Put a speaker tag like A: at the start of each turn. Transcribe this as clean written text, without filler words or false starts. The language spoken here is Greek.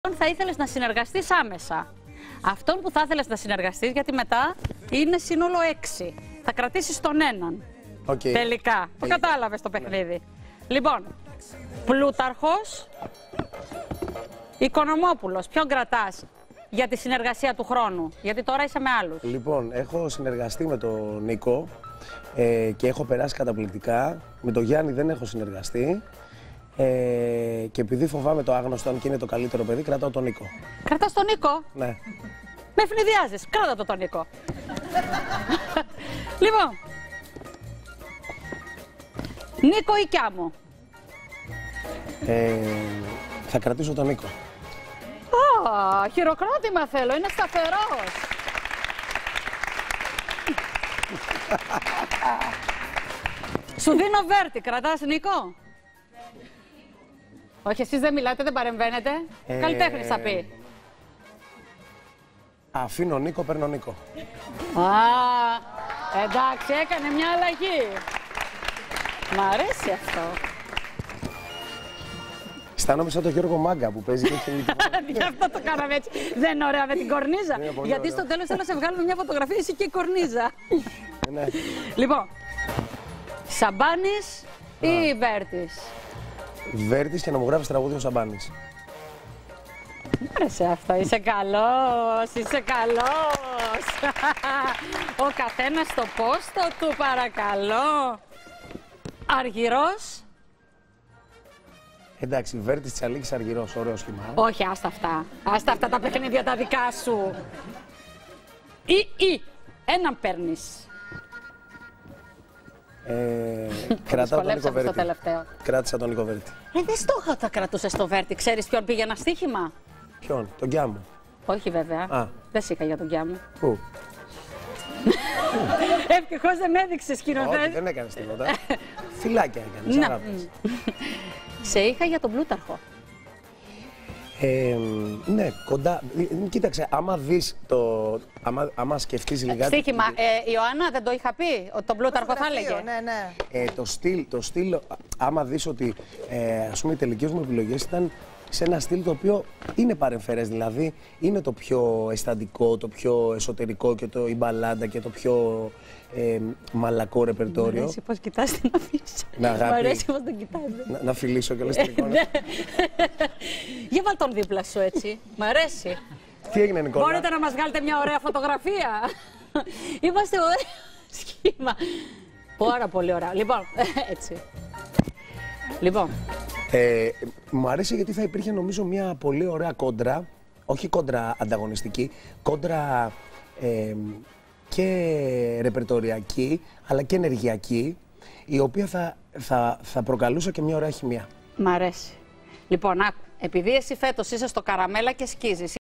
A: Θα ήθελες να συνεργαστείς άμεσα. Αυτόν που θα ήθελες να συνεργαστείς, γιατί μετά είναι σύνολο 6. Θα κρατήσεις τον έναν. Τελικά. Το κατάλαβες το παιχνίδι. Λοιπόν, Πλούταρχος, Οικονομόπουλος. Ποιον κρατάς για τη συνεργασία του χρόνου? Γιατί τώρα είσαι με άλλους.
B: Λοιπόν, έχω συνεργαστεί με τον Νίκο και έχω περάσει καταπληκτικά. Με τον Γιάννη δεν έχω συνεργαστεί. Και επειδή φοβάμαι το άγνωστο, αν και είναι το καλύτερο παιδί, κρατάω τον Νίκο.
A: Κρατάς τον Νίκο?
B: Ναι.
A: Με ευνηδιάζεις. Κράτα τον Νίκο. Λοιπόν, Νίκο ή Κιάμο?
B: Θα κρατήσω τον Νίκο.
A: Χειροκρότημα θέλω, είναι σταθερός. Σου δίνω Βέρτη, κρατάς Νίκο? Όχι, εσείς δεν μιλάτε, δεν παρεμβαίνετε. Καλλιτέχνης θα πει.
B: Αφήνω Νίκο, παίρνω Νίκο.
A: Εντάξει, έκανε μια αλλαγή. Μ' αρέσει αυτό.
B: Αισθάνομαι σαν τον Γιώργο Μάγκα που παίζει και έχει...
A: Γι' αυτό το κάναμε έτσι. Δεν είναι ωραία με την κορνίζα? Γιατί στο τέλος θέλω να σε βγάλουμε μια φωτογραφία εσύ και η κορνίζα.
B: Ναι.
A: Λοιπόν, Σαμπάνης ή Βέρτης?
B: Βέρτης και να μου γράψει τραγούδι ο Σαμπάνης.
A: Μ' άρεσε αυτό. Είσαι καλός, είσαι καλός. Ο καθένας στο πόστο του, παρακαλώ. Αργυρός.
B: Εντάξει, Βέρτης της Αλίκης, Αργυρός, ωραίο σχήμα.
A: Όχι, άστα αυτά. Άστα αυτά τα παιχνίδια τα δικά σου. Ή έναν παίρνεις.
B: Κρατάω τον Νίκο Βέρτη.
A: Τελευταίο.
B: Κράτησα τον Νίκο Βέρτη.
A: Δεν στο είχα θα κρατούσες το Βέρτη. Ξέρεις ποιον πήγε ένα στοίχημα?
B: Ποιον? Τον Κιάμο.
A: Όχι βέβαια. Δεν σ' είχα για τον Κιάμο.
B: Πού?
A: Ευτυχώς δεν με έδειξες σκηνοθέτη.
B: Όχι, δεν έκανες τίποτα. Φιλάκια έκανες, αγάπης.
A: Σε είχα για τον Πλούταρχο.
B: Ναι, κοντά. Κοίταξε, άμα δεις το. Άμα σκεφτείς λιγάκι.
A: Στοίχημα. Ιωάννα, δεν το είχα πει ότι τον Πλούταρχο θα έλεγε?
B: Ναι. Το στυλ, άμα δεις ότι ας πούμε οι τελικές μου επιλογές ήταν σε ένα στυλ το οποίο είναι παρεμφερές, δηλαδή είναι το πιο αισθαντικό, το πιο εσωτερικό και η μπαλάντα και το πιο μαλακό ρεπερτόριο.
A: Μ' αρέσει πως κοιτάς την αφήσα. Μ' αρέσει πως τον κοιτάς.
B: Να φιλήσω και όλες την εικόνα.
A: Για βάλ τον δίπλα σου έτσι. Μ' αρέσει.
B: Τι έγινε, Νικόλα?
A: Μπορείτε να μας βγάλετε μια ωραία φωτογραφία? Είμαστε ωραία σχήμα. Πάρα πολύ ωραία. Λοιπόν, έτσι. Λοιπόν.
B: Μου αρέσει γιατί θα υπήρχε νομίζω μια πολύ ωραία κόντρα, όχι κόντρα ανταγωνιστική, κόντρα και ρεπερτοριακή αλλά και ενεργειακή, η οποία θα προκαλούσε και μια ωραία χημεία.
A: Μ' αρέσει. Λοιπόν, επειδή εσύ φέτος είσαι στο καραμέλα και σκίζεις.